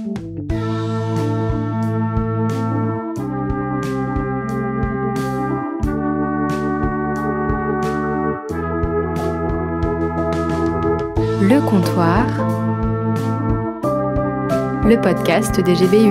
Le comptoir, le podcast des GBU.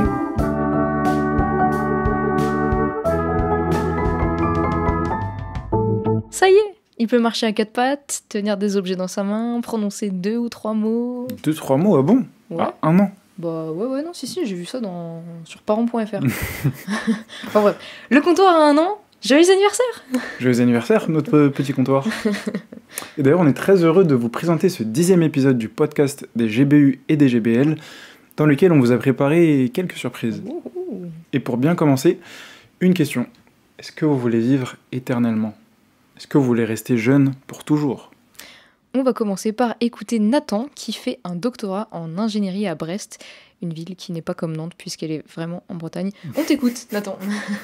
Ça y est, il peut marcher à quatre pattes, tenir des objets dans sa main, prononcer 2 ou 3 mots. 2-3 mots, ah bon? Ouais. Ah, un an? Bah ouais, non, si, j'ai vu ça sur parents.fr. Enfin bref, le comptoir a un an. Joyeux anniversaire! Joyeux anniversaire, notre petit comptoir. Et d'ailleurs, on est très heureux de vous présenter ce 10e épisode du podcast des GBU et des GBL, dans lequel on vous a préparé quelques surprises. Et pour bien commencer, une question. Est-ce que vous voulez vivre éternellement? Est-ce que vous voulez rester jeune pour toujours? On va commencer par écouter Nathan, qui fait un doctorat en ingénierie à Brest, une ville qui n'est pas comme Nantes, puisqu'elle est vraiment en Bretagne. On t'écoute, Nathan.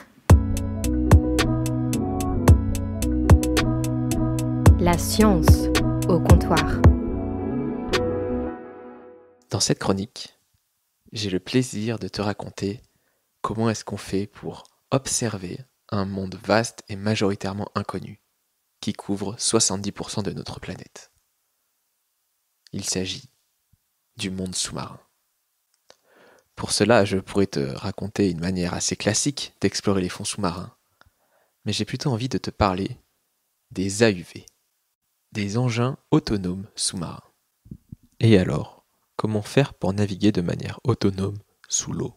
La science au comptoir. Dans cette chronique, j'ai le plaisir de te raconter comment est-ce qu'on fait pour observer un monde vaste et majoritairement inconnu qui couvre 70% de notre planète. Il s'agit du monde sous-marin. Pour cela, je pourrais te raconter une manière assez classique d'explorer les fonds sous-marins, mais j'ai plutôt envie de te parler des AUV, des engins autonomes sous-marins. Et alors, comment faire pour naviguer de manière autonome sous l'eau?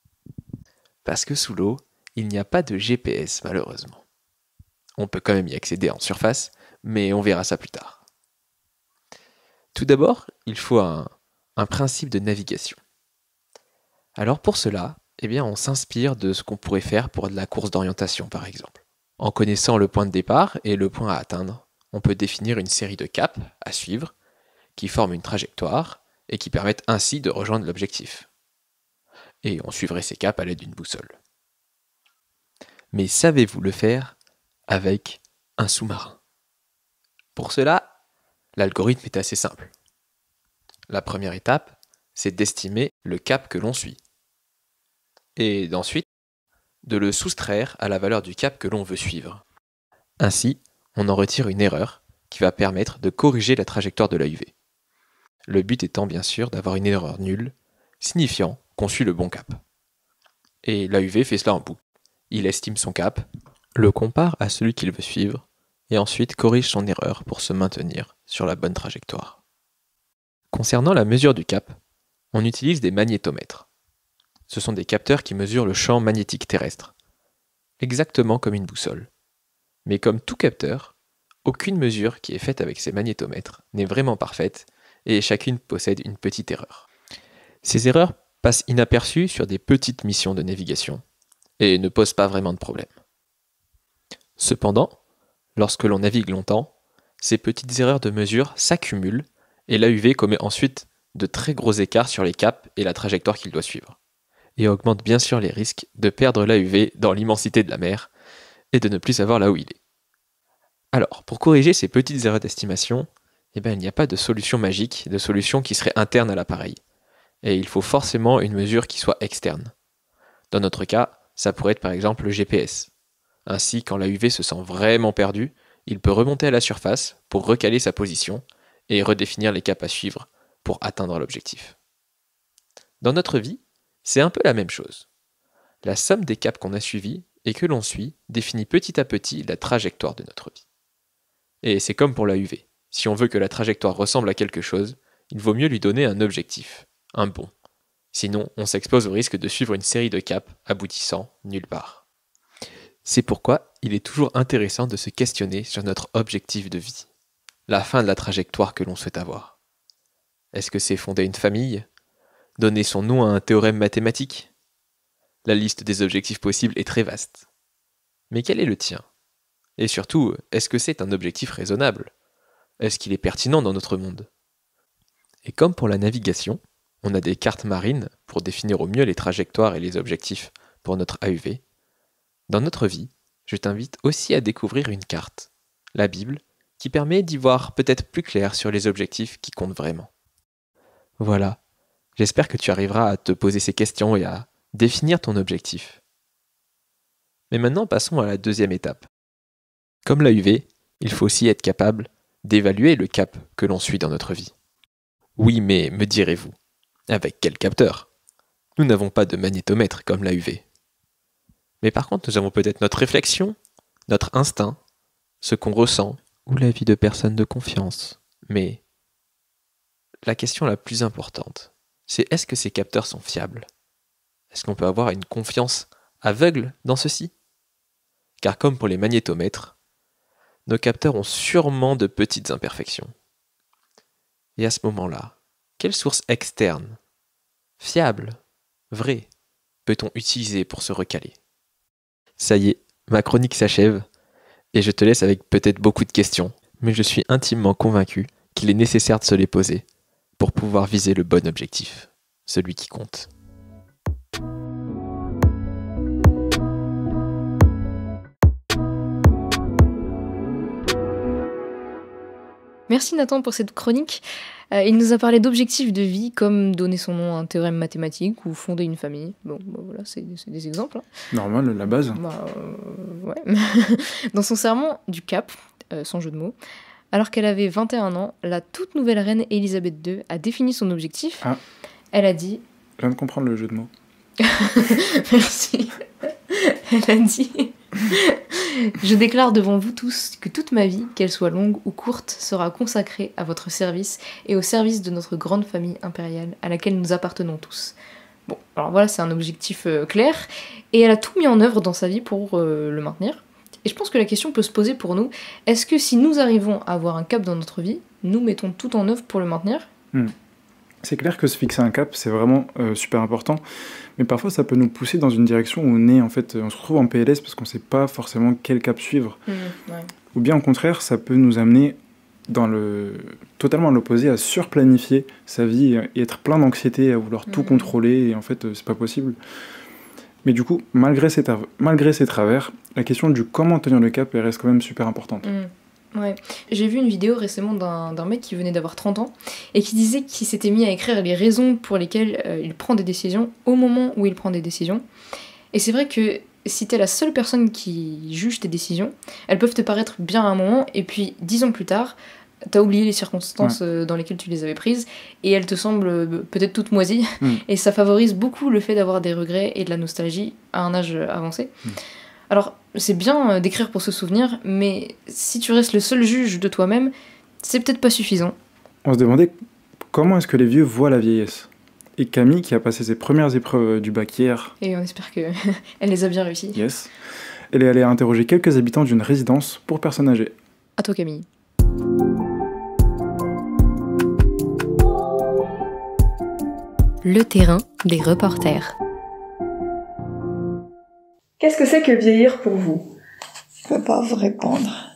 Parce que sous l'eau, il n'y a pas de GPS malheureusement. On peut quand même y accéder en surface, mais on verra ça plus tard. Tout d'abord, il faut un principe de navigation. Alors pour cela, on s'inspire de ce qu'on pourrait faire pour de la course d'orientation par exemple. En connaissant le point de départ et le point à atteindre, on peut définir une série de caps à suivre qui forment une trajectoire et qui permettent ainsi de rejoindre l'objectif. Et on suivrait ces caps à l'aide d'une boussole. Mais savez-vous le faire avec un sous-marin? Pour cela, l'algorithme est assez simple. La première étape, c'est d'estimer le cap que l'on suit. Et ensuite, de le soustraire à la valeur du cap que l'on veut suivre. Ainsi, on en retire une erreur qui va permettre de corriger la trajectoire de l'AUV. Le but étant bien sûr d'avoir une erreur nulle, signifiant qu'on suit le bon cap. Et l'AUV fait cela en boucle. Il estime son cap, le compare à celui qu'il veut suivre, et ensuite corrige son erreur pour se maintenir sur la bonne trajectoire. Concernant la mesure du cap, on utilise des magnétomètres. Ce sont des capteurs qui mesurent le champ magnétique terrestre, exactement comme une boussole. Mais comme tout capteur, aucune mesure qui est faite avec ces magnétomètres n'est vraiment parfaite et chacune possède une petite erreur. Ces erreurs passent inaperçues sur des petites missions de navigation et ne posent pas vraiment de problème. Cependant, lorsque l'on navigue longtemps, ces petites erreurs de mesure s'accumulent et l'AUV commet ensuite de très gros écarts sur les caps et la trajectoire qu'il doit suivre, et augmente bien sûr les risques de perdre l'AUV dans l'immensité de la mer et de ne plus savoir là où il est. Alors, pour corriger ces petites erreurs d'estimation, il n'y a pas de solution magique, de solution qui serait interne à l'appareil. Et il faut forcément une mesure qui soit externe. Dans notre cas, ça pourrait être par exemple le GPS. Ainsi, quand l'AUV se sent vraiment perdu, il peut remonter à la surface pour recaler sa position et redéfinir les caps à suivre pour atteindre l'objectif. Dans notre vie, c'est un peu la même chose. La somme des caps qu'on a suivis et que l'on suit définit petit à petit la trajectoire de notre vie. Et c'est comme pour l'AUV. Si on veut que la trajectoire ressemble à quelque chose, il vaut mieux lui donner un objectif, un bon. Sinon, on s'expose au risque de suivre une série de caps aboutissant nulle part. C'est pourquoi il est toujours intéressant de se questionner sur notre objectif de vie, la fin de la trajectoire que l'on souhaite avoir. Est-ce que c'est fonder une famille? Donner son nom à un théorème mathématique? La liste des objectifs possibles est très vaste. Mais quel est le tien? Et surtout, est-ce que c'est un objectif raisonnable? Est-ce qu'il est pertinent dans notre monde? Et comme pour la navigation, on a des cartes marines pour définir au mieux les trajectoires et les objectifs pour notre AUV. Dans notre vie, je t'invite aussi à découvrir une carte, la Bible, qui permet d'y voir peut-être plus clair sur les objectifs qui comptent vraiment. Voilà, J'espère que tu arriveras à te poser ces questions et à définir ton objectif. Mais maintenant, passons à la deuxième étape. Comme l'AUV, il faut aussi être capable d'évaluer le cap que l'on suit dans notre vie. Oui, mais me direz-vous, avec quel capteur? Nous n'avons pas de magnétomètre comme l'AUV. Mais par contre, nous avons peut-être notre réflexion, notre instinct, ce qu'on ressent, ou l'avis de personnes de confiance. Mais la question la plus importante, c'est est-ce que ces capteurs sont fiables? Est-ce qu'on peut avoir une confiance aveugle dans ceci? Car comme pour les magnétomètres, nos capteurs ont sûrement de petites imperfections. Et à ce moment-là, quelle source externe, fiable, vraie, peut-on utiliser pour se recaler? Ça y est, ma chronique s'achève, et je te laisse avec peut-être beaucoup de questions, mais je suis intimement convaincu qu'il est nécessaire de se les poser pour pouvoir viser le bon objectif, celui qui compte. Merci Nathan pour cette chronique. Il nous a parlé d'objectifs de vie comme donner son nom à un théorème mathématique ou fonder une famille. Bon, bah voilà, c'est des exemples. Normal, la base. Bah, ouais. Dans son serment du Cap, sans jeu de mots, alors qu'elle avait 21 ans, la toute nouvelle reine Elisabeth II a défini son objectif. Ah. Elle a dit... Je viens de comprendre le jeu de mots. Merci. Elle a dit... Je déclare devant vous tous que toute ma vie, qu'elle soit longue ou courte, sera consacrée à votre service et au service de notre grande famille impériale à laquelle nous appartenons tous. Bon, alors voilà, c'est un objectif clair, et elle a tout mis en œuvre dans sa vie pour le maintenir. Et je pense que la question peut se poser pour nous, est-ce que si nous arrivons à avoir un cap dans notre vie, nous mettons tout en œuvre pour le maintenir ? C'est clair que se fixer un cap, c'est vraiment super important, mais parfois ça peut nous pousser dans une direction où on se retrouve en PLS parce qu'on ne sait pas forcément quel cap suivre. Ouais. Ou bien au contraire, ça peut nous amener totalement à l'opposé, à surplanifier sa vie et être plein d'anxiété, à vouloir tout contrôler, et en fait c'est pas possible. Mais du coup, malgré ces travers, la question du comment tenir le cap, elle reste quand même super importante. Ouais. J'ai vu une vidéo récemment d'un mec qui venait d'avoir 30 ans et qui disait qu'il s'était mis à écrire les raisons pour lesquelles il prend des décisions au moment où il prend des décisions. Et c'est vrai que si t'es la seule personne qui juge tes décisions, elles peuvent te paraître bien à un moment et puis 10 ans plus tard, t'as oublié les circonstances dans lesquelles tu les avais prises et elles te semblent peut-être toutes moisies et ça favorise beaucoup le fait d'avoir des regrets et de la nostalgie à un âge avancé. Alors, c'est bien d'écrire pour se souvenir, mais si tu restes le seul juge de toi-même, c'est peut-être pas suffisant. On se demandait comment est-ce que les vieux voient la vieillesse. Et Camille, qui a passé ses premières épreuves du bac hier... Et on espère qu'elle les a bien réussies. Yes. Elle est allée interroger quelques habitants d'une résidence pour personnes âgées. À toi Camille. Le terrain des reporters. Qu'est-ce que c'est que vieillir pour vous ? Je peux pas vous répondre.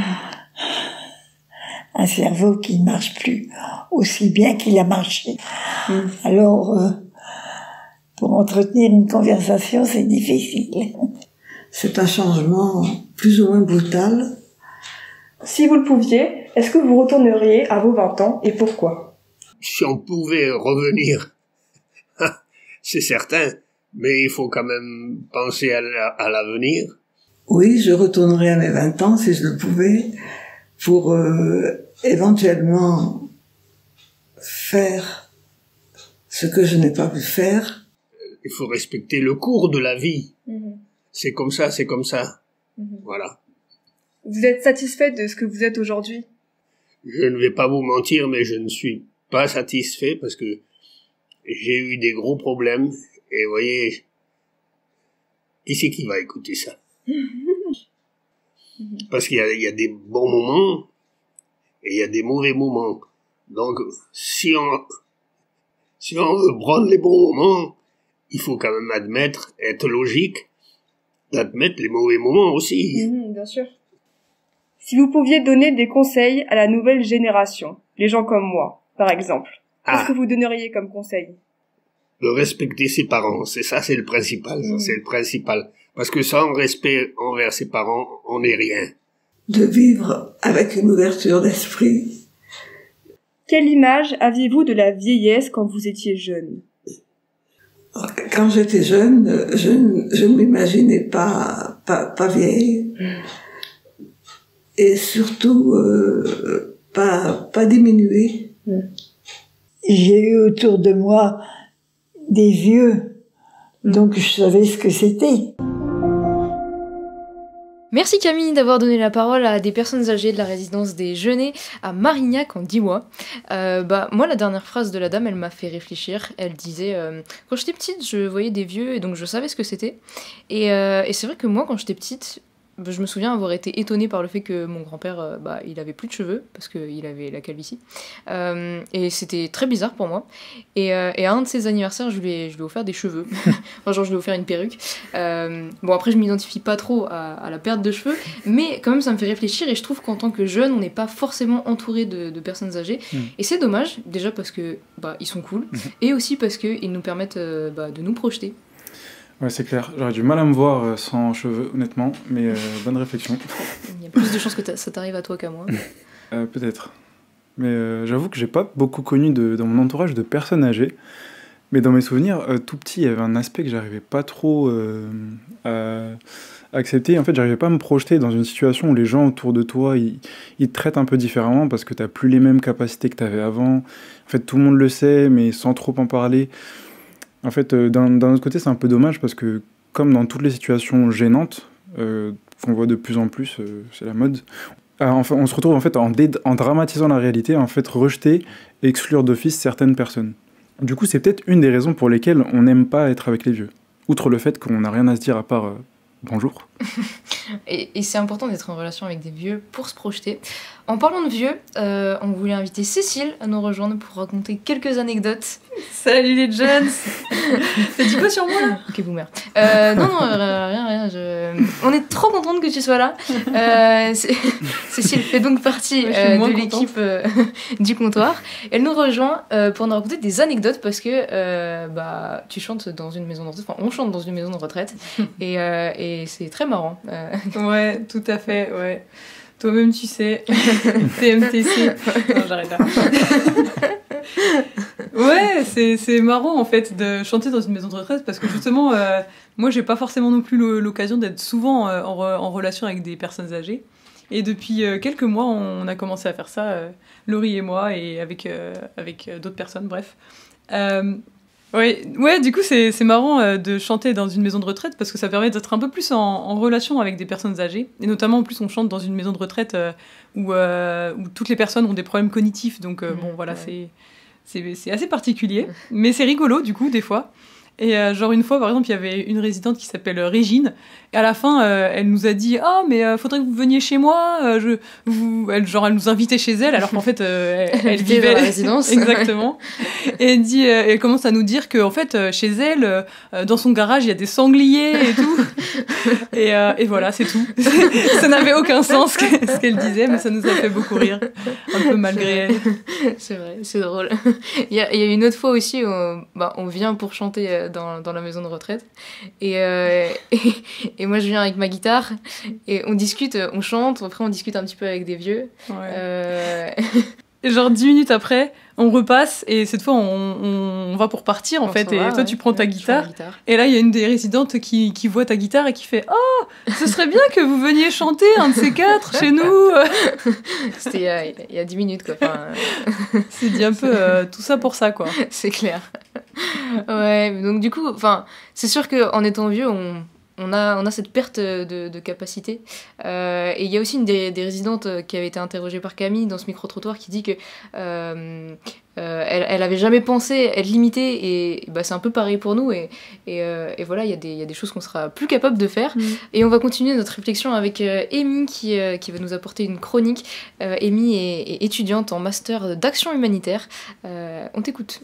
Un cerveau qui ne marche plus aussi bien qu'il a marché. Alors, pour entretenir une conversation, c'est difficile. C'est un changement plus ou moins brutal. Si vous le pouviez, est-ce que vous retourneriez à vos 20 ans et pourquoi ? Si on pouvait revenir, c'est certain. Mais il faut quand même penser à l'avenir. Oui, je retournerais à mes 20 ans si je le pouvais pour éventuellement faire ce que je n'ai pas pu faire. Il faut respecter le cours de la vie. C'est comme ça. Voilà. Vous êtes satisfait de ce que vous êtes aujourd'hui ? Je ne vais pas vous mentir, mais je ne suis pas satisfait parce que j'ai eu des gros problèmes. Et vous voyez, qui c'est qui va écouter ça? Parce qu'il y a des bons moments et il y a des mauvais moments. Donc, si on veut prendre les bons moments, il faut quand même être logique, d'admettre les mauvais moments aussi. Bien sûr. Si vous pouviez donner des conseils à la nouvelle génération, les gens comme moi, par exemple, qu'est-ce que vous donneriez comme conseil ? De respecter ses parents, c'est le principal, c'est le principal. Parce que sans respect envers ses parents, on n'est rien. De vivre avec une ouverture d'esprit. Quelle image aviez-vous de la vieillesse quand vous étiez jeune? Quand j'étais jeune, je ne m'imaginais pas vieille. Et surtout, pas diminuée. J'ai eu autour de moi des vieux, donc je savais ce que c'était. Merci Camille d'avoir donné la parole à des personnes âgées de la résidence des Genêts à Marignac en Diois. Moi, la dernière phrase de la dame, elle m'a fait réfléchir. Elle disait quand j'étais petite, je voyais des vieux et donc je savais ce que c'était. Et c'est vrai que moi, quand j'étais petite, je me souviens avoir été étonnée par le fait que mon grand-père, il avait plus de cheveux parce qu'il avait la calvitie. Et c'était très bizarre pour moi. Et à un de ses anniversaires, je lui ai offert des cheveux. Enfin, genre, je lui ai offert une perruque. Bon, après, je m'identifie pas trop à la perte de cheveux, mais quand même, ça me fait réfléchir. Et je trouve qu'en tant que jeune, on n'est pas forcément entouré de personnes âgées. Et c'est dommage, déjà parce que ils sont cool, et aussi parce qu'ils nous permettent de nous projeter. Ouais, c'est clair. J'aurais du mal à me voir sans cheveux, honnêtement, mais bonne réflexion. Il y a plus de chances que ça t'arrive à toi qu'à moi. Peut-être. Mais j'avoue que j'ai pas beaucoup connu dans mon entourage de personnes âgées. Mais dans mes souvenirs, tout petit, il y avait un aspect que j'arrivais pas trop à accepter. En fait, j'arrivais pas à me projeter dans une situation où les gens autour de toi, ils te traitent un peu différemment parce que t'as plus les mêmes capacités que t'avais avant. En fait, tout le monde le sait, mais sans trop en parler. En fait, d'un autre côté, c'est un peu dommage parce que, comme dans toutes les situations gênantes, qu'on voit de plus en plus, c'est la mode, enfin, on se retrouve en fait en dramatisant la réalité, en fait, rejeter et exclure d'office certaines personnes. Du coup, c'est peut-être une des raisons pour lesquelles on n'aime pas être avec les vieux. Outre le fait qu'on n'a rien à se dire à part bonjour. Et c'est important d'être en relation avec des vieux pour se projeter. En parlant de vieux, on voulait inviter Cécile à nous rejoindre pour raconter quelques anecdotes. Salut les jeunes. T'as dit quoi sur moi là? Ok, boomer. Non, rien. On est trop contente que tu sois là. Cécile fait donc partie de l'équipe du comptoir. Elle nous rejoint pour nous raconter des anecdotes parce que tu chantes dans une maison de retraite. Enfin, on chante dans une maison de retraite et c'est très marrant. Ouais, tout à fait, ouais. Toi-même, tu sais. TMTC. Non, j'arrête là. Ouais, c'est marrant en fait de chanter dans une maison de retraite parce que justement, moi j'ai pas forcément non plus l'occasion d'être souvent en relation avec des personnes âgées. Et depuis quelques mois, on a commencé à faire ça, Laurie et moi, et avec d'autres personnes, bref. Ouais, du coup, c'est marrant de chanter dans une maison de retraite parce que ça permet d'être un peu plus en relation avec des personnes âgées. Et notamment, en plus, on chante dans une maison de retraite où toutes les personnes ont des problèmes cognitifs. Donc, voilà, ouais. C'est assez particulier. Mais c'est rigolo, du coup, des fois. Et genre une fois, par exemple, il y avait une résidente qui s'appelle Régine. Et à la fin, elle nous a dit « Ah, mais faudrait que vous veniez chez moi. » Elle nous invitait chez elle, alors qu'en fait, elle vivait dans la résidence. Exactement. Et elle commence à nous dire qu'en fait, chez elle, dans son garage, il y a des sangliers et tout. Et voilà, c'est tout. Ça n'avait aucun sens ce qu'elle disait, mais ça nous a fait beaucoup rire. Un peu malgré elle. C'est vrai, c'est drôle. Il y a une autre fois aussi où on vient pour chanter dans la maison de retraite. Et moi, je viens avec ma guitare et on discute, on chante, après on discute un petit peu avec des vieux. Ouais. Et genre 10 minutes après, on repasse et cette fois on va pour partir en fait. Et toi tu prends ta guitare. Et là il y a une des résidentes qui voit ta guitare et qui fait « Oh, ce serait bien que vous veniez chanter un de ces quatre chez nous !» C'était il y a 10 minutes quoi. Enfin, c'est dit un peu tout ça pour ça quoi. C'est clair. Ouais, donc du coup, c'est sûr qu'en étant vieux, on a cette perte de capacité. Et il y a aussi une des résidentes qui avait été interrogée par Camille dans ce micro-trottoir qui dit que elle avait jamais pensé être limitée et c'est un peu pareil pour nous et voilà, il y a des choses qu'on sera plus capable de faire. Et on va continuer notre réflexion avec Amy qui va nous apporter une chronique. Amy est étudiante en master d'action humanitaire. On t'écoute.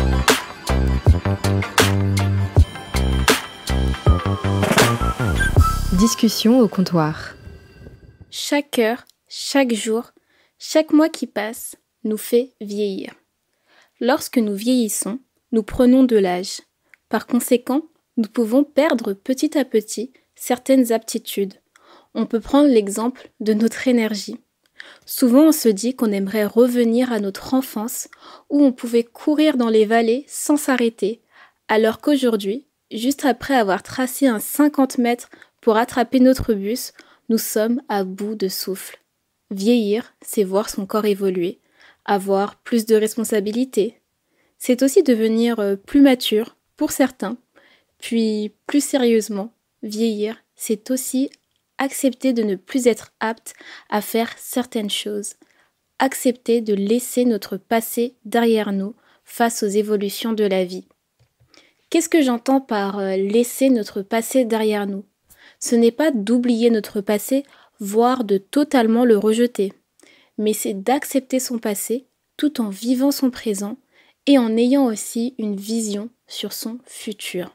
Discussion au comptoir. Chaque heure, chaque jour, chaque mois qui passe nous fait vieillir. Lorsque nous vieillissons, nous prenons de l'âge. Par conséquent, nous pouvons perdre petit à petit certaines aptitudes. On peut prendre l'exemple de notre énergie. Souvent, on se dit qu'on aimerait revenir à notre enfance où on pouvait courir dans les vallées sans s'arrêter, alors qu'aujourd'hui, juste après avoir tracé un 50 mètres pour attraper notre bus, nous sommes à bout de souffle. Vieillir, c'est voir son corps évoluer, avoir plus de responsabilités. C'est aussi devenir plus mature, pour certains. Puis, plus sérieusement, vieillir, c'est aussi accepter de ne plus être apte à faire certaines choses. Accepter de laisser notre passé derrière nous face aux évolutions de la vie. Qu'est-ce que j'entends par laisser notre passé derrière nous ? Ce n'est pas d'oublier notre passé, voire de totalement le rejeter, mais c'est d'accepter son passé tout en vivant son présent et en ayant aussi une vision sur son futur.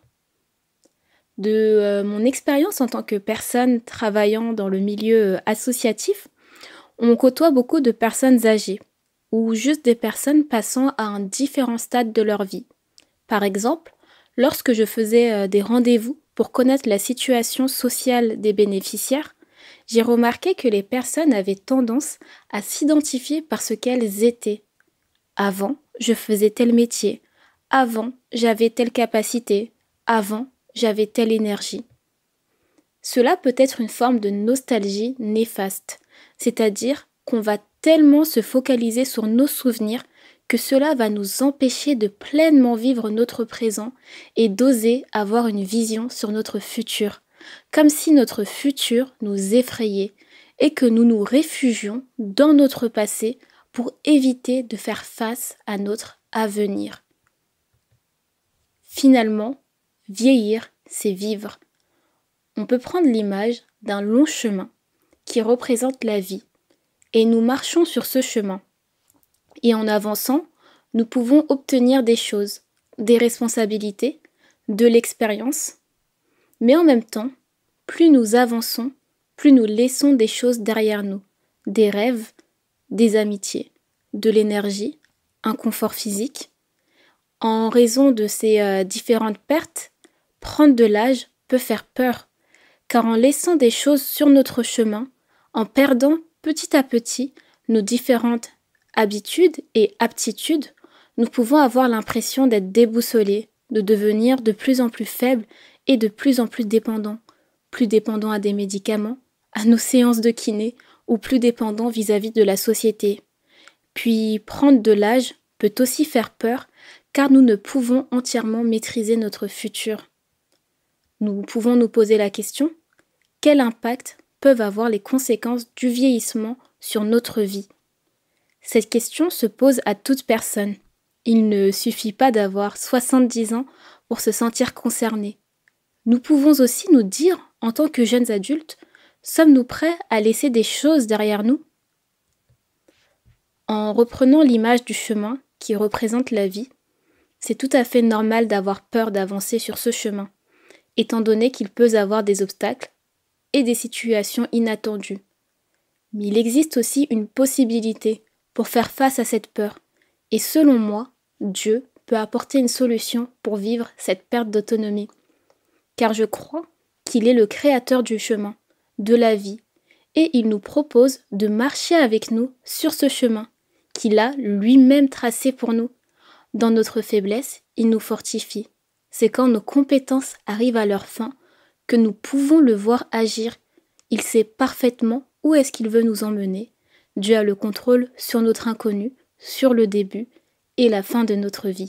De mon expérience en tant que personne travaillant dans le milieu associatif, on côtoie beaucoup de personnes âgées ou juste des personnes passant à un différent stade de leur vie. Par exemple, lorsque je faisais des rendez-vous pour connaître la situation sociale des bénéficiaires, j'ai remarqué que les personnes avaient tendance à s'identifier par ce qu'elles étaient. Avant, je faisais tel métier. Avant, j'avais telle capacité. Avant, j'avais telle énergie. Cela peut être une forme de nostalgie néfaste, c'est-à-dire qu'on va tellement se focaliser sur nos souvenirs que cela va nous empêcher de pleinement vivre notre présent et d'oser avoir une vision sur notre futur, comme si notre futur nous effrayait et que nous nous réfugions dans notre passé pour éviter de faire face à notre avenir. Finalement, vieillir, c'est vivre. On peut prendre l'image d'un long chemin qui représente la vie, et nous marchons sur ce chemin. Et en avançant, nous pouvons obtenir des choses, des responsabilités, de l'expérience. Mais en même temps, plus nous avançons, plus nous laissons des choses derrière nous, des rêves, des amitiés, de l'énergie, un confort physique. En raison de ces différentes pertes, prendre de l'âge peut faire peur, car en laissant des choses sur notre chemin, en perdant petit à petit nos différentes habitudes et aptitudes, nous pouvons avoir l'impression d'être déboussolés, de devenir de plus en plus faibles et de plus en plus dépendants à des médicaments, à nos séances de kiné ou plus dépendants vis-à-vis de la société. Puis prendre de l'âge peut aussi faire peur car nous ne pouvons entièrement maîtriser notre futur. Nous pouvons nous poser la question, quel impact peuvent avoir les conséquences du vieillissement sur notre vie ? Cette question se pose à toute personne. Il ne suffit pas d'avoir 70 ans pour se sentir concerné. Nous pouvons aussi nous dire, en tant que jeunes adultes, sommes-nous prêts à laisser des choses derrière nous ? En reprenant l'image du chemin qui représente la vie, c'est tout à fait normal d'avoir peur d'avancer sur ce chemin, étant donné qu'il peut y avoir des obstacles et des situations inattendues. Mais il existe aussi une possibilité pour faire face à cette peur, et selon moi, Dieu peut apporter une solution pour vivre cette perte d'autonomie. Car je crois qu'il est le créateur du chemin, de la vie, et il nous propose de marcher avec nous sur ce chemin qu'il a lui-même tracé pour nous. Dans notre faiblesse, il nous fortifie. C'est quand nos compétences arrivent à leur fin que nous pouvons le voir agir. Il sait parfaitement où est-ce qu'il veut nous emmener. Dieu a le contrôle sur notre inconnu, sur le début et la fin de notre vie.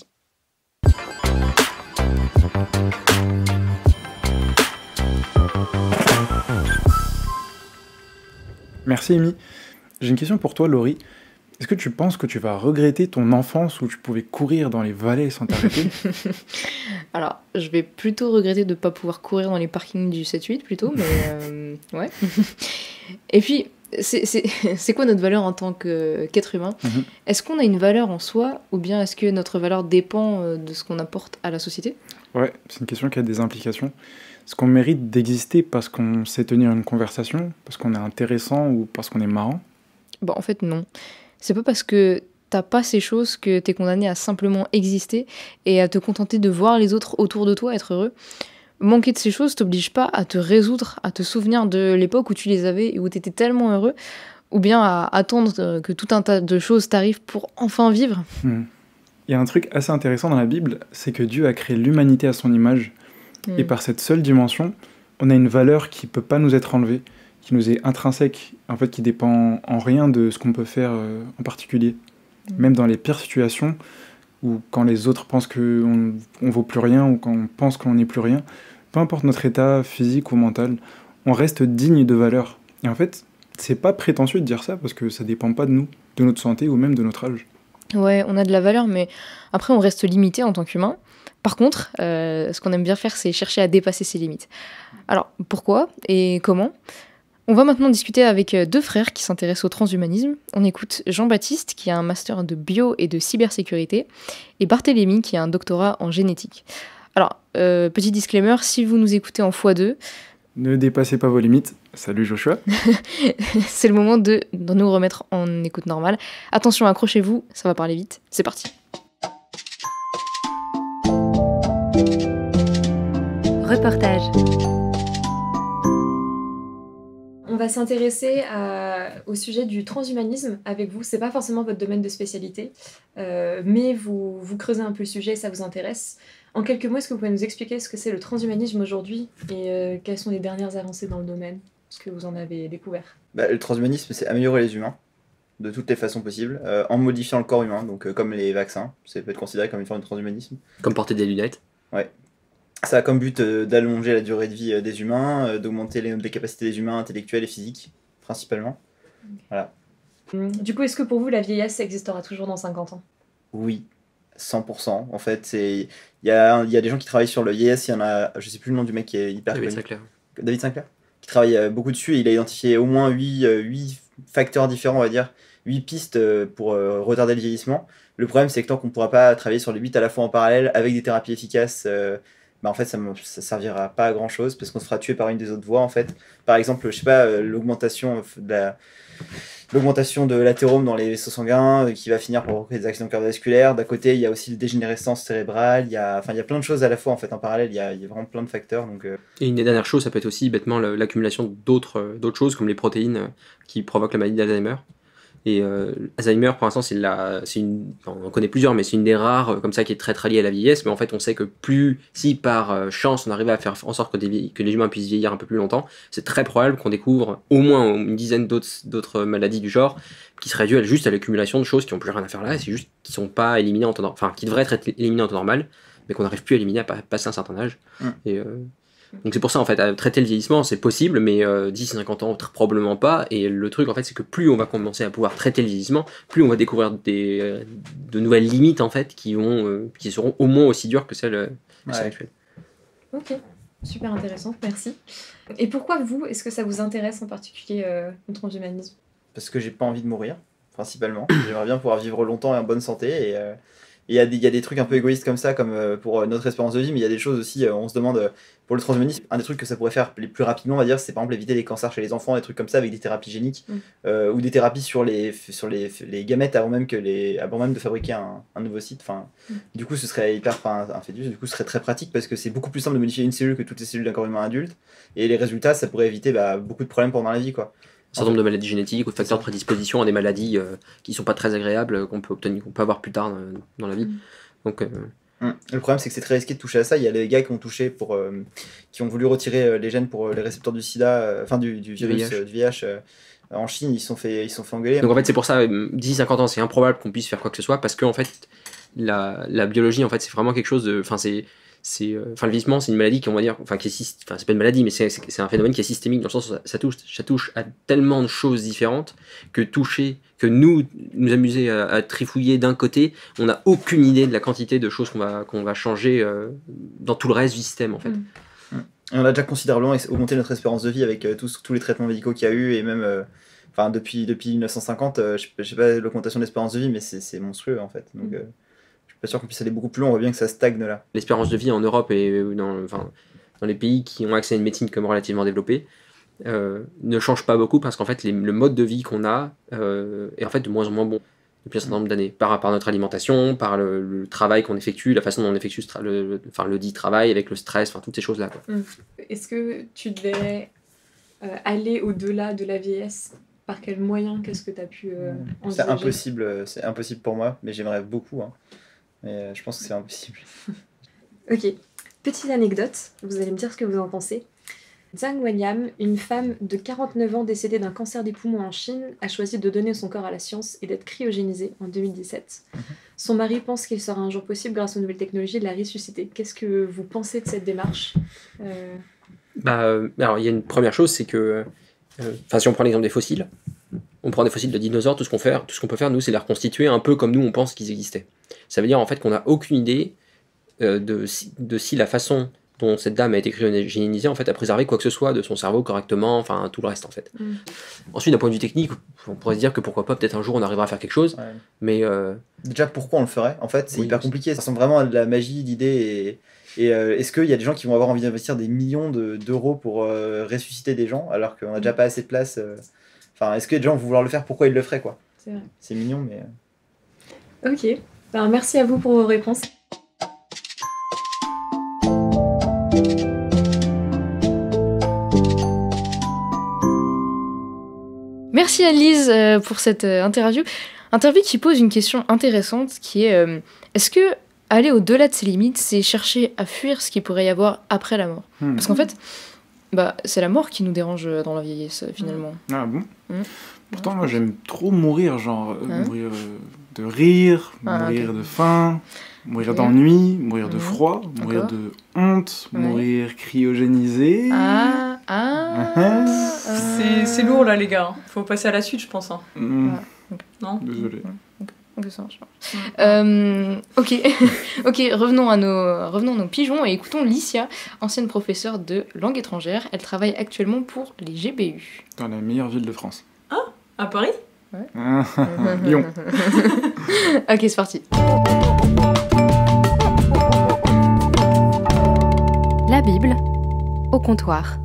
Merci Amy. J'ai une question pour toi Laurie. Est-ce que tu penses que tu vas regretter ton enfance où tu pouvais courir dans les vallées sans t'arrêter ? Alors, je vais plutôt regretter de ne pas pouvoir courir dans les parkings du 7-8 plutôt, mais ouais. Et puis, c'est quoi notre valeur en tant qu'être humain ? Est-ce qu'on a une valeur en soi ou bien est-ce que notre valeur dépend de ce qu'on apporte à la société ? Ouais, c'est une question qui a des implications. Est-ce qu'on mérite d'exister parce qu'on sait tenir une conversation, parce qu'on est intéressant ou parce qu'on est marrant ? Bon, en fait, non. C'est pas parce que t'as pas ces choses que t'es condamné à simplement exister et à te contenter de voir les autres autour de toi être heureux. Manquer de ces choses t'oblige pas à te résoudre, à te souvenir de l'époque où tu les avais et où t'étais tellement heureux, ou bien à attendre que tout un tas de choses t'arrivent pour enfin vivre. Il y a un truc assez intéressant dans la Bible, c'est que Dieu a créé l'humanité à son image, et par cette seule dimension, on a une valeur qui peut pas nous être enlevée, qui nous est intrinsèque, en fait, qui dépend en rien de ce qu'on peut faire en particulier. Même dans les pires situations, ou quand les autres pensent qu'on ne vaut plus rien, ou quand on pense qu'on n'est plus rien, peu importe notre état physique ou mental, on reste digne de valeur. Et en fait, c'est pas prétentieux de dire ça, parce que ça dépend pas de nous, de notre santé ou même de notre âge. Ouais, on a de la valeur, mais après on reste limité en tant qu'humain. Par contre, ce qu'on aime bien faire, c'est chercher à dépasser ses limites. Alors, pourquoi et comment ? On va maintenant discuter avec deux frères qui s'intéressent au transhumanisme. On écoute Jean-Baptiste, qui a un master de bio et de cybersécurité, et Barthélémy, qui a un doctorat en génétique. Alors, petit disclaimer, si vous nous écoutez en x2... Ne dépassez pas vos limites. Salut Joshua. C'est le moment de nous remettre en écoute normale. Attention, accrochez-vous, ça va parler vite. C'est parti. Reportage. On va s'intéresser au sujet du transhumanisme avec vous. C'est pas forcément votre domaine de spécialité, mais vous creusez un peu le sujet, ça vous intéresse. En quelques mots, est-ce que vous pouvez nous expliquer ce que c'est le transhumanisme aujourd'hui et quelles sont les dernières avancées dans le domaine ? Est-ce que vous en avez découvert ? Le transhumanisme, c'est améliorer les humains de toutes les façons possibles, en modifiant le corps humain, donc comme les vaccins, ça peut être considéré comme une forme de transhumanisme. Comme porter des lunettes. Ouais. Ça a comme but d'allonger la durée de vie des humains, d'augmenter les capacités des humains intellectuelles et physiques, principalement. Voilà. Du coup, est-ce que pour vous, la vieillesse existera toujours dans 50 ans ? Oui, 100%. En fait, il y a des gens qui travaillent sur le vieillesse, il y en a, je sais plus le nom du mec qui est hyper David connu. Sinclair. David Sinclair, qui travaille beaucoup dessus, et il a identifié au moins 8 facteurs différents, on va dire, 8 pistes pour retarder le vieillissement. Le problème, c'est que tant qu'on ne pourra pas travailler sur les 8 à la fois en parallèle, avec des thérapies efficaces, en fait, ça servira pas à grand chose, parce qu'on se fera tuer par une des autres voies, en fait. Par exemple, je sais pas, l'augmentation de l'athérome dans les vaisseaux sanguins qui va finir par provoquer des accidents cardiovasculaires. D'un côté, il y a aussi la dégénérescence cérébrale, il y a plein de choses à la fois en fait en parallèle, il y a vraiment plein de facteurs. Donc, Et une des dernières choses, ça peut être aussi bêtement l'accumulation d'autres choses comme les protéines qui provoquent la maladie d'Alzheimer. Et Alzheimer, pour l'instant, on connaît plusieurs, mais c'est une des rares comme ça qui est très très liée à la vieillesse. Mais en fait, on sait que si par chance on arrive à faire en sorte que les humains puissent vieillir un peu plus longtemps, c'est très probable qu'on découvre au moins une dizaine d'autres maladies du genre qui seraient dues juste à l'accumulation de choses qui n'ont plus rien à faire là, et c'est juste qui sont pas éliminées en temps normal, enfin qui devraient être éliminées en temps normal, mais qu'on n'arrive plus à éliminer à passer un certain âge. Et donc c'est pour ça en fait, à traiter le vieillissement c'est possible, mais d'ici 50 ans probablement pas. Et le truc en fait c'est que plus on va commencer à pouvoir traiter le vieillissement, plus on va découvrir de nouvelles limites en fait qui seront au moins aussi dures que celles actuelles. Ok, super intéressant, merci. Et pourquoi vous, est-ce que ça vous intéresse en particulier le transhumanisme ? Parce que j'ai pas envie de mourir, principalement. J'aimerais bien pouvoir vivre longtemps et en bonne santé, et il y a des trucs un peu égoïstes comme ça, comme pour notre espérance de vie, mais il y a des choses aussi, on se demande, pour le transhumanisme, un des trucs que ça pourrait faire les plus rapidement, on va dire, c'est par exemple éviter les cancers chez les enfants, des trucs comme ça, avec des thérapies géniques, ou des thérapies sur les gamètes avant même de fabriquer un nouveau site. Du coup, ce serait un fœtus, du coup, ce serait très pratique, parce que c'est beaucoup plus simple de modifier une cellule que toutes les cellules d'un corps humain adulte, et les résultats, ça pourrait éviter beaucoup de problèmes pendant la vie, quoi. Un certain nombre de maladies génétiques ou de facteurs de prédisposition à des maladies qui sont pas très agréables, qu'on peut avoir plus tard dans la vie. Donc, le problème, c'est que c'est très risqué de toucher à ça. Il y a des gars qui ont touché qui ont voulu retirer les gènes pour les récepteurs du sida, du virus du VIH. En Chine, ils se sont fait engueuler. Donc en fait, c'est pour ça, d'ici 50 ans, c'est improbable qu'on puisse faire quoi que ce soit, parce que en fait, la biologie, en fait, c'est vraiment quelque chose de... le vieillissement, c'est une maladie qui, on va dire, c'est pas une maladie, mais c'est un phénomène qui est systémique, dans le sens où ça touche à tellement de choses différentes que nous amuser à trifouiller d'un côté, on n'a aucune idée de la quantité de choses qu'on va changer dans tout le reste du système, en fait. Et on a déjà considérablement augmenté notre espérance de vie avec tous les traitements médicaux qu'il y a eu, et même depuis 1950, je sais pas l'augmentation de l'espérance de vie, mais c'est monstrueux en fait. Donc, je suis pas sûr qu'on puisse aller beaucoup plus loin, on voit bien que ça stagne là. L'espérance de vie en Europe et dans les pays qui ont accès à une médecine comme relativement développée ne change pas beaucoup, parce qu'en fait le mode de vie qu'on a est en fait de moins en moins bon depuis un certain nombre d'années, par notre alimentation, par le travail qu'on effectue, la façon dont on effectue le dit travail avec le stress, toutes ces choses là, quoi. Est-ce que tu devais aller au-delà de la vieillesse par quel moyen, qu'est-ce que tu as pu envisager? C'est impossible pour moi, mais j'aimerais beaucoup. Hein. Mais je pense que c'est impossible. Ok, petite anecdote, vous allez me dire ce que vous en pensez. Zhang Weiliang, une femme de 49 ans décédée d'un cancer des poumons en Chine, a choisi de donner son corps à la science et d'être cryogénisée en 2017. Son mari pense qu'il sera un jour possible, grâce aux nouvelles technologies, de la ressusciter. Qu'est-ce que vous pensez de cette démarche? Alors, il y a une première chose, c'est que, si on prend l'exemple des fossiles, on prend des fossiles de dinosaures, tout ce qu'on peut faire, nous, c'est les reconstituer un peu comme nous, on pense qu'ils existaient. Ça veut dire, en fait, qu'on n'a aucune idée de si la façon dont cette dame a été cryogénisée, en fait, a préservé quoi que ce soit de son cerveau correctement, enfin, tout le reste, en fait. Ensuite, d'un point de vue technique, on pourrait se dire que pourquoi pas, peut-être un jour, on arrivera à faire quelque chose, mais... Déjà, pourquoi on le ferait? En fait, c'est hyper compliqué. Ça ressemble vraiment à de la magie, d'idées, et est-ce qu'il y a des gens qui vont avoir envie d'investir des millions d'euros pour ressusciter des gens, alors qu'on n'a déjà pas assez de place est-ce que les gens vont vouloir le faire? Pourquoi ils le feraient, quoi? C'est vrai. C'est mignon, mais... Ok, merci à vous pour vos réponses. Merci Annelise pour cette interview. Interview qui pose une question intéressante qui est est-ce que aller au-delà de ses limites, c'est chercher à fuir ce qu'il pourrait y avoir après la mort? Parce qu'en fait, c'est la mort qui nous dérange dans la vieillesse finalement. Ah bon? Pourtant moi j'aime trop mourir, genre mourir de rire, mourir de faim, mourir d'ennui, mourir de froid, mourir de honte, mourir cryogénisé. C'est lourd là les gars, faut passer à la suite je pense. Hein. Non? Désolé. Ok, revenons à nos pigeons et écoutons Licia, ancienne professeure de langue étrangère. Elle travaille actuellement pour les GBU. Dans la meilleure ville de France. Ah, à Paris? Ouais. Lyon. Ok, c'est parti. La Bible au comptoir.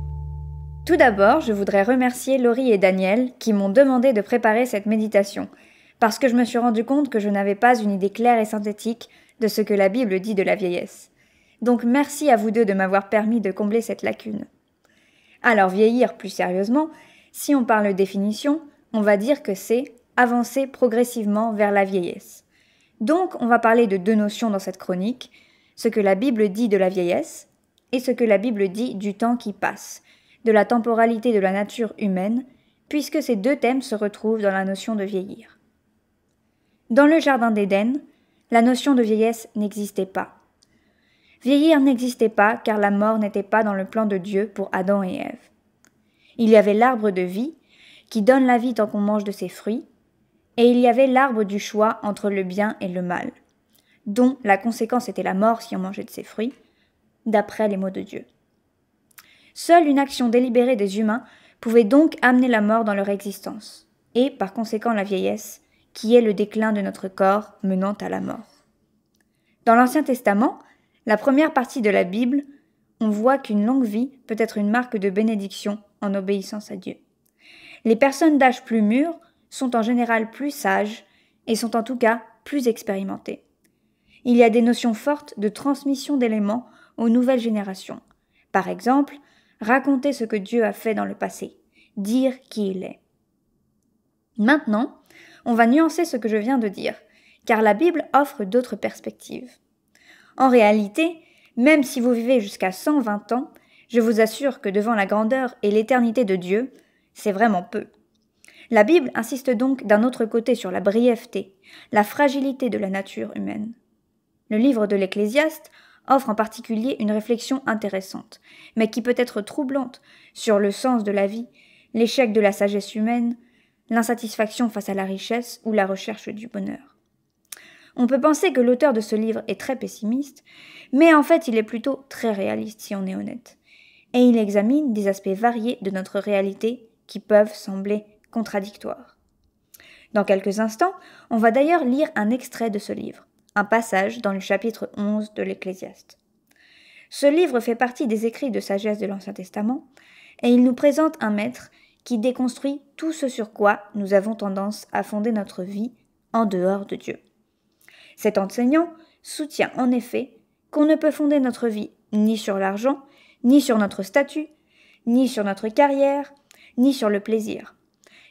Tout d'abord, je voudrais remercier Laurie et Daniel qui m'ont demandé de préparer cette méditation, parce que je me suis rendu compte que je n'avais pas une idée claire et synthétique de ce que la Bible dit de la vieillesse. Donc merci à vous deux de m'avoir permis de combler cette lacune. Alors vieillir plus sérieusement, si on parle définition, on va dire que c'est avancer progressivement vers la vieillesse. Donc on va parler de deux notions dans cette chronique, ce que la Bible dit de la vieillesse et ce que la Bible dit du temps qui passe, de la temporalité de la nature humaine, puisque ces deux thèmes se retrouvent dans la notion de vieillir. Dans le Jardin d'Éden, la notion de vieillesse n'existait pas. Vieillir n'existait pas car la mort n'était pas dans le plan de Dieu pour Adam et Ève. Il y avait l'arbre de vie, qui donne la vie tant qu'on mange de ses fruits, et il y avait l'arbre du choix entre le bien et le mal, dont la conséquence était la mort si on mangeait de ses fruits, d'après les mots de Dieu. Seule une action délibérée des humains pouvait donc amener la mort dans leur existence, et par conséquent la vieillesse, qui est le déclin de notre corps menant à la mort. Dans l'Ancien Testament, la première partie de la Bible, on voit qu'une longue vie peut être une marque de bénédiction en obéissance à Dieu. Les personnes d'âge plus mûr sont en général plus sages et sont en tout cas plus expérimentées. Il y a des notions fortes de transmission d'éléments aux nouvelles générations. Par exemple, raconter ce que Dieu a fait dans le passé, dire qui il est. Maintenant, on va nuancer ce que je viens de dire, car la Bible offre d'autres perspectives. En réalité, même si vous vivez jusqu'à 120 ans, je vous assure que devant la grandeur et l'éternité de Dieu, c'est vraiment peu. La Bible insiste donc d'un autre côté sur la brièveté, la fragilité de la nature humaine. Le livre de l'Ecclésiaste offre en particulier une réflexion intéressante, mais qui peut être troublante sur le sens de la vie, l'échec de la sagesse humaine, l'insatisfaction face à la richesse ou la recherche du bonheur. On peut penser que l'auteur de ce livre est très pessimiste, mais en fait il est plutôt très réaliste si on est honnête. Et il examine des aspects variés de notre réalité qui peuvent sembler contradictoires. Dans quelques instants, on va d'ailleurs lire un extrait de ce livre, un passage dans le chapitre 11 de l'Ecclésiaste. Ce livre fait partie des écrits de sagesse de l'Ancien Testament, et il nous présente un maître qui déconstruit tout ce sur quoi nous avons tendance à fonder notre vie en dehors de Dieu. Cet enseignant soutient en effet qu'on ne peut fonder notre vie ni sur l'argent, ni sur notre statut, ni sur notre carrière, ni sur le plaisir,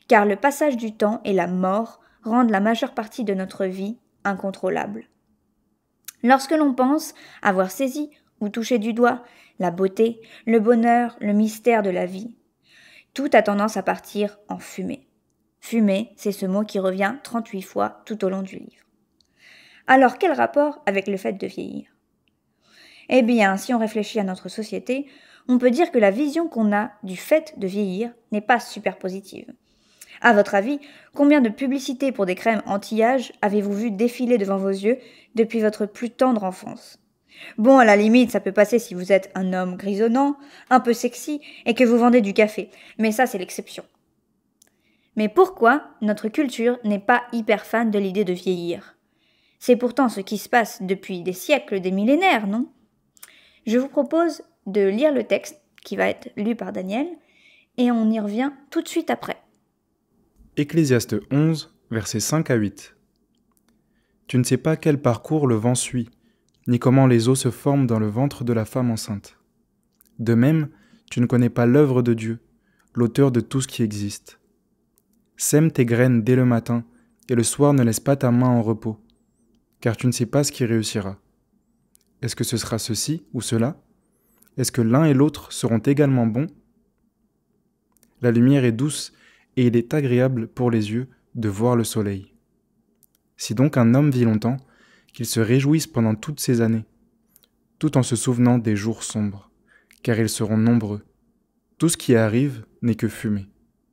car le passage du temps et la mort rendent la majeure partie de notre vie incontrôlable. Lorsque l'on pense avoir saisi ou touché du doigt la beauté, le bonheur, le mystère de la vie, tout a tendance à partir en fumée. Fumée, c'est ce mot qui revient 38 fois tout au long du livre. Alors, quel rapport avec le fait de vieillir ? Eh bien, si on réfléchit à notre société, on peut dire que la vision qu'on a du fait de vieillir n'est pas super positive. À votre avis, combien de publicités pour des crèmes anti-âge avez-vous vu défiler devant vos yeux depuis votre plus tendre enfance ? Bon, à la limite, ça peut passer si vous êtes un homme grisonnant, un peu sexy et que vous vendez du café, mais ça c'est l'exception. Mais pourquoi notre culture n'est pas hyper fan de l'idée de vieillir ? C'est pourtant ce qui se passe depuis des siècles, des millénaires, non ? Je vous propose de lire le texte qui va être lu par Daniel et on y revient tout de suite après. Ecclésiaste 11, versets 5 à 8. Tu ne sais pas quel parcours le vent suit, ni comment les os se forment dans le ventre de la femme enceinte. De même, tu ne connais pas l'œuvre de Dieu, l'auteur de tout ce qui existe. Sème tes graines dès le matin, et le soir ne laisse pas ta main en repos, car tu ne sais pas ce qui réussira. Est-ce que ce sera ceci ou cela ? Est-ce que l'un et l'autre seront également bons ? La lumière est douce, et il est agréable pour les yeux de voir le soleil. Si donc un homme vit longtemps, qu'il se réjouisse pendant toutes ces années, tout en se souvenant des jours sombres, car ils seront nombreux. Tout ce qui arrive n'est que fumée.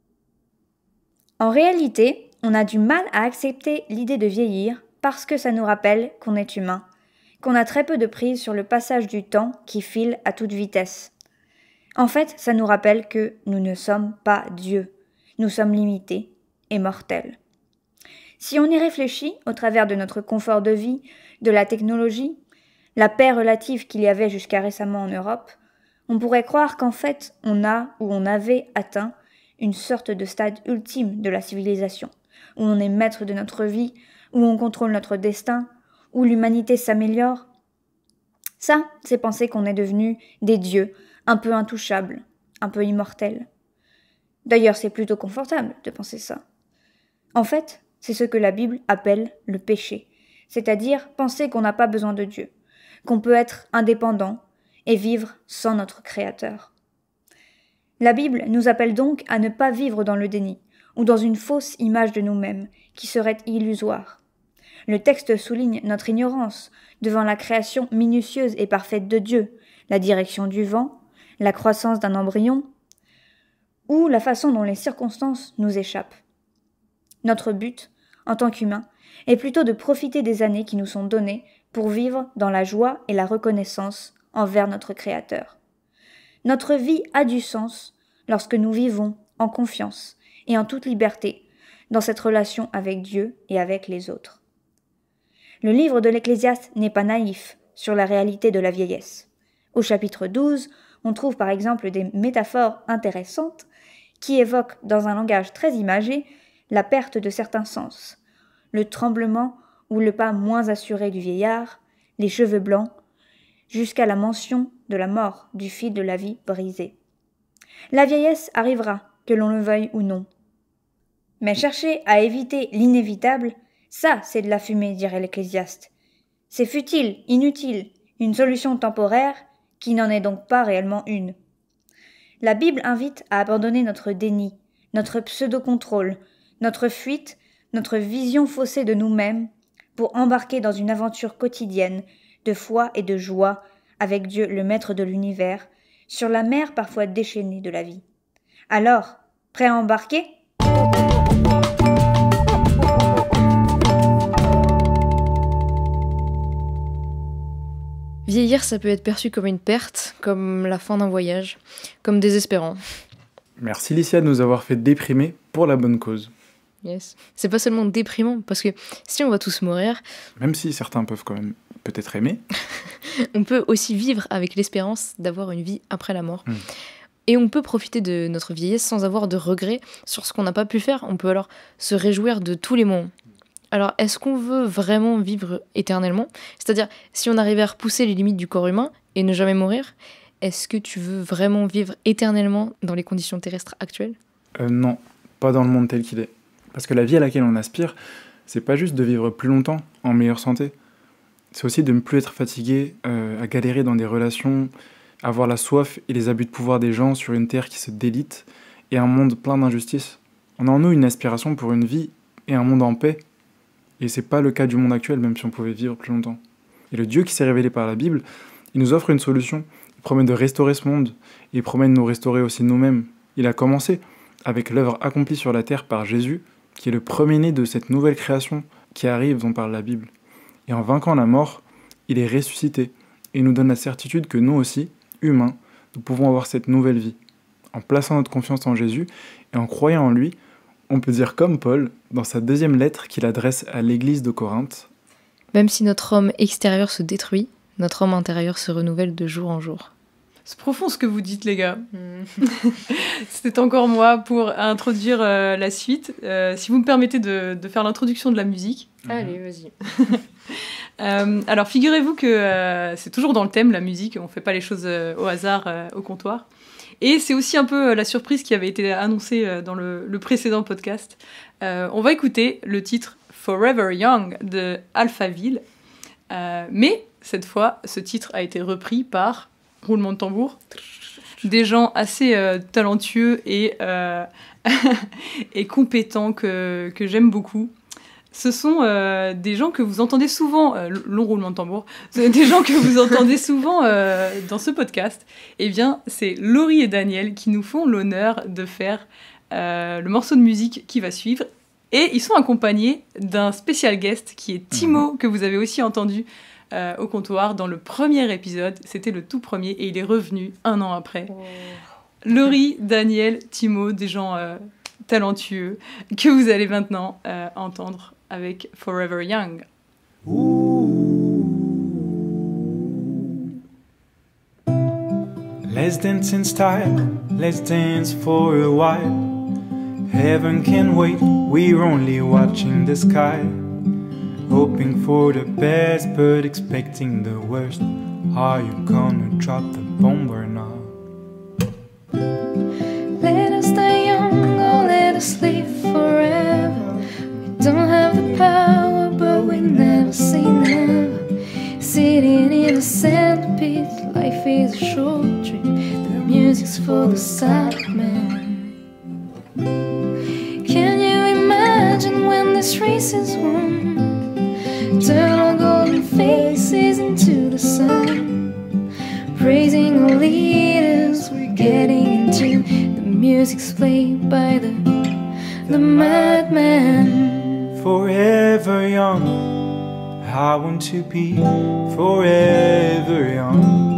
En réalité, on a du mal à accepter l'idée de vieillir parce que ça nous rappelle qu'on est humain, qu'on a très peu de prise sur le passage du temps qui file à toute vitesse. En fait, ça nous rappelle que nous ne sommes pas Dieu, nous sommes limités et mortels. Si on y réfléchit au travers de notre confort de vie, de la technologie, la paix relative qu'il y avait jusqu'à récemment en Europe, on pourrait croire qu'en fait on a ou on avait atteint une sorte de stade ultime de la civilisation, où on est maître de notre vie, où on contrôle notre destin, où l'humanité s'améliore. Ça, c'est penser qu'on est devenu des dieux, un peu intouchables, un peu immortels. D'ailleurs, c'est plutôt confortable de penser ça. En fait, c'est ce que la Bible appelle le péché, c'est-à-dire penser qu'on n'a pas besoin de Dieu, qu'on peut être indépendant et vivre sans notre Créateur. La Bible nous appelle donc à ne pas vivre dans le déni ou dans une fausse image de nous-mêmes qui serait illusoire. Le texte souligne notre ignorance devant la création minutieuse et parfaite de Dieu, la direction du vent, la croissance d'un embryon ou la façon dont les circonstances nous échappent. Notre but, en tant qu'humains, est plutôt de profiter des années qui nous sont données pour vivre dans la joie et la reconnaissance envers notre Créateur. Notre vie a du sens lorsque nous vivons en confiance et en toute liberté dans cette relation avec Dieu et avec les autres. Le livre de l'Ecclésiaste n'est pas naïf sur la réalité de la vieillesse. Au chapitre 12, on trouve par exemple des métaphores intéressantes qui évoquent dans un langage très imagé la perte de certains sens, le tremblement ou le pas moins assuré du vieillard, les cheveux blancs, jusqu'à la mention de la mort du fil de la vie brisé. La vieillesse arrivera, que l'on le veuille ou non. Mais chercher à éviter l'inévitable, ça c'est de la fumée, dirait l'Ecclésiaste. C'est futile, inutile, une solution temporaire qui n'en est donc pas réellement une. La Bible invite à abandonner notre déni, notre pseudo-contrôle, notre fuite, notre vision faussée de nous-mêmes, pour embarquer dans une aventure quotidienne de foi et de joie avec Dieu le maître de l'univers, sur la mer parfois déchaînée de la vie. Alors, prêt à embarquer ? Vieillir, ça peut être perçu comme une perte, comme la fin d'un voyage, comme désespérant. Merci Licia de nous avoir fait déprimer pour la bonne cause. Yes. C'est pas seulement déprimant, parce que si on va tous mourir... Même si certains peuvent quand même peut-être aimer. On peut aussi vivre avec l'espérance d'avoir une vie après la mort. Et on peut profiter de notre vieillesse sans avoir de regrets sur ce qu'on n'a pas pu faire. On peut alors se réjouir de tous les moments. Alors, est-ce qu'on veut vraiment vivre éternellement ? C'est-à-dire, si on arrivait à repousser les limites du corps humain et ne jamais mourir, est-ce que tu veux vraiment vivre éternellement dans les conditions terrestres actuelles ? Non, pas dans le monde tel qu'il est. Parce que la vie à laquelle on aspire, c'est pas juste de vivre plus longtemps, en meilleure santé. C'est aussi de ne plus être fatigué, à galérer dans des relations, avoir la soif et les abus de pouvoir des gens sur une terre qui se délite et un monde plein d'injustices. On a en nous une aspiration pour une vie et un monde en paix. Et c'est pas le cas du monde actuel, même si on pouvait vivre plus longtemps. Et le Dieu qui s'est révélé par la Bible, il nous offre une solution. Il promet de restaurer ce monde et il promet de nous restaurer aussi nous-mêmes. Il a commencé avec l'œuvre accomplie sur la terre par Jésus, qui est le premier-né de cette nouvelle création qui arrive dont parle la Bible. Et en vainquant la mort, il est ressuscité et nous donne la certitude que nous aussi, humains, nous pouvons avoir cette nouvelle vie. En plaçant notre confiance en Jésus et en croyant en lui, on peut dire comme Paul, dans sa deuxième lettre qu'il adresse à l'église de Corinthe. Même si notre homme extérieur se détruit, notre homme intérieur se renouvelle de jour en jour. C'est profond ce que vous dites, les gars. C'était encore moi pour introduire la suite. Si vous me permettez de faire l'introduction de la musique. Allez, vas-y. Alors, figurez-vous que c'est toujours dans le thème, la musique. On ne fait pas les choses au hasard au comptoir. Et c'est aussi un peu la surprise qui avait été annoncée dans le précédent podcast. On va écouter le titre Forever Young de Alphaville. Mais cette fois, ce titre a été repris par, roulement de tambour, des gens assez talentueux et compétents que j'aime beaucoup. Ce sont des gens que vous entendez souvent, long roulement de tambour, des gens que vous entendez souvent dans ce podcast. Eh bien, c'est Laurie et Daniel qui nous font l'honneur de faire le morceau de musique qui va suivre. Et ils sont accompagnés d'un spécial guest qui est Timo, que vous avez aussi entendu au comptoir dans le premier épisode. C'était le tout premier et il est revenu 1 an après. Laurie, Daniel, Timo, des gens talentueux que vous allez maintenant entendre avec Forever Young. Let's dance in style, let's dance for a while. Heaven can wait, we're only watching the sky. Hoping for the best, but expecting the worst. Are you gonna drop the bomb or not? Let us die young or let us live forever. We don't have the power, but we never say never. Sitting in a sandpit, life is a short trip. The music's for the sad man. Can you imagine when this race is won? Turn our golden faces into the sun. Praising our leaders, we're getting into the music's played by the madman. Forever young, I want to be forever young.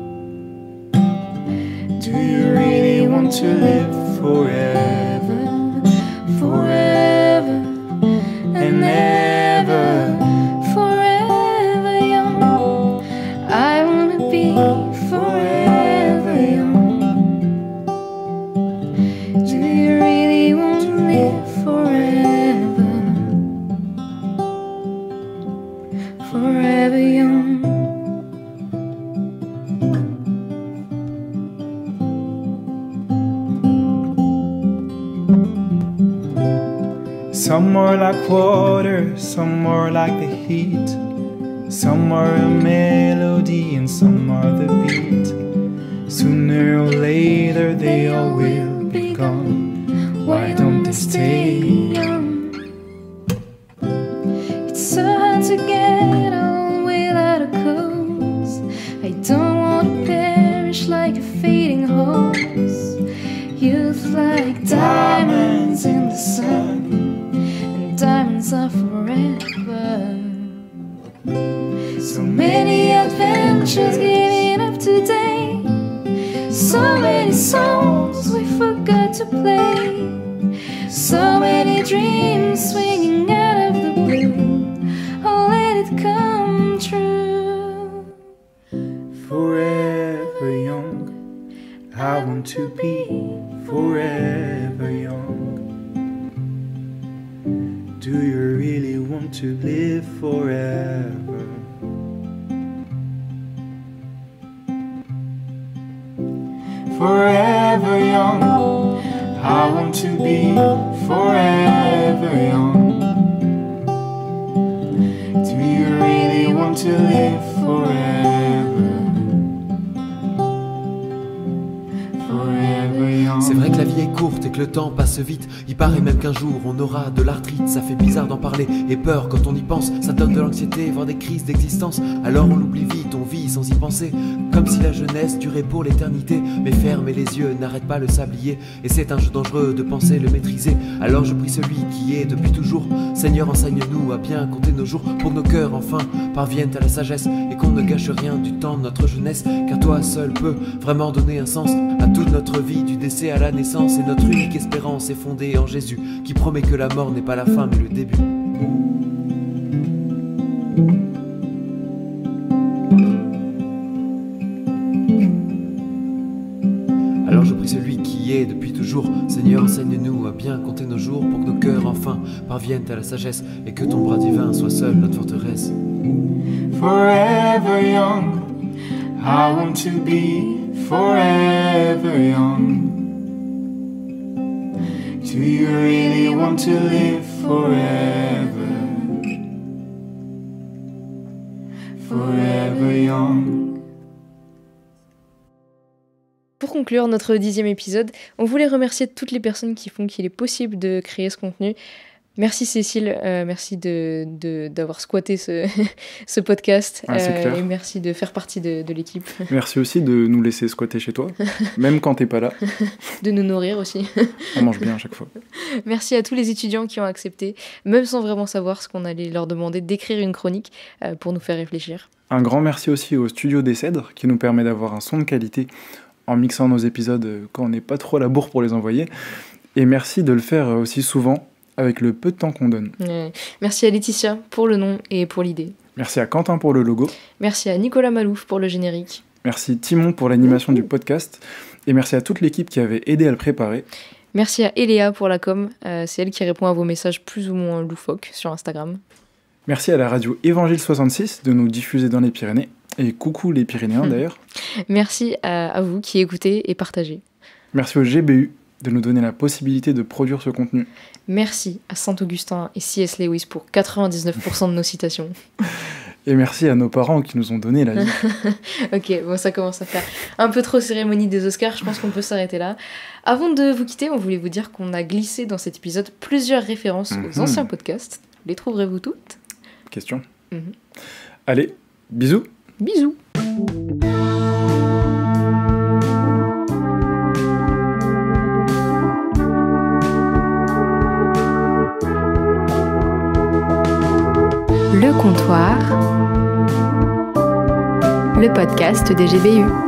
Do you really want to live forever, forever and ever? Forever young, I wanna be forever young. Do you really want to live forever, forever young? Some are like water, some are like the heat. Some are a melody and some are the beat. Sooner or later they all will be gone. Why don't they stay young? It's so hard to get on without a cause. I don't want to perish like a fading horse. Youth like diamonds in the sun, and diamonds are forever. So many adventures giving up today. So many songs we forgot to play. So many dreams swinging out of the blue. Oh, let it come true. Forever young, I want to be forever young. Do you really want to live forever? Forever young, I want to be forever young? Do you really want to live forever? Forever young. C'est vrai que la vie est courte et que le temps passe vite. Il paraît même qu'un jour on aura de l'arthrite. Ça fait bizarre d'en parler et peur quand on y pense. Ça donne de l'anxiété, voire des crises d'existence. Alors on l'oublie vite, on vit sans y penser. Comme si la jeunesse durait pour l'éternité. Mais fermez les yeux, n'arrête pas le sablier. Et c'est un jeu dangereux de penser le maîtriser. Alors je prie celui qui est depuis toujours. Seigneur, enseigne-nous à bien compter nos jours. Pour que nos cœurs enfin parviennent à la sagesse. Et qu'on ne gâche rien du temps de notre jeunesse. Car toi seul peux vraiment donner un sens à toute notre vie, du décès à la naissance. Et notre unique espérance est fondée en Jésus, qui promet que la mort n'est pas la fin mais le début. Alors je prie celui qui est depuis toujours. Seigneur, enseigne-nous à bien compter nos jours. Pour que nos cœurs enfin parviennent à la sagesse. Et que ton bras divin soit seul notre forteresse. Forever young, I want to be forever young. Do you really want to live forever? Forever young. Pour conclure notre 10e épisode, on voulait remercier toutes les personnes qui font qu'il est possible de créer ce contenu. Merci Cécile, merci d'avoir squatté ce podcast et merci de faire partie de l'équipe. Merci aussi de nous laisser squatter chez toi, même quand t'es pas là. De nous nourrir aussi. On mange bien à chaque fois. Merci à tous les étudiants qui ont accepté, même sans vraiment savoir ce qu'on allait leur demander, d'écrire une chronique pour nous faire réfléchir. Un grand merci aussi au Studio des Cèdres qui nous permet d'avoir un son de qualité en mixant nos épisodes quand on n'est pas trop à la bourre pour les envoyer. Et merci de le faire aussi souvent, avec le peu de temps qu'on donne. Merci à Laetitia pour le nom et pour l'idée. Merci à Quentin pour le logo. Merci à Nicolas Malouf pour le générique. Merci Timon pour l'animation du podcast. Et merci à toute l'équipe qui avait aidé à le préparer. Merci à Eléa pour la com. C'est elle qui répond à vos messages plus ou moins loufoques sur Instagram. Merci à la radio Évangile 66 de nous diffuser dans les Pyrénées. Et coucou les Pyrénéens d'ailleurs. Merci à vous qui écoutez et partagez. Merci au GBU de nous donner la possibilité de produire ce contenu. Merci à Saint-Augustin et C.S. Lewis pour 99% de nos citations. Et merci à nos parents qui nous ont donné la vie. Ok, bon, ça commence à faire un peu trop cérémonie des Oscars, je pense qu'on peut s'arrêter là. Avant de vous quitter, on voulait vous dire qu'on a glissé dans cet épisode plusieurs références aux anciens podcasts. Les trouverez-vous toutes ? Question. Allez, bisous. Bisous. Le comptoir, le podcast des GBU.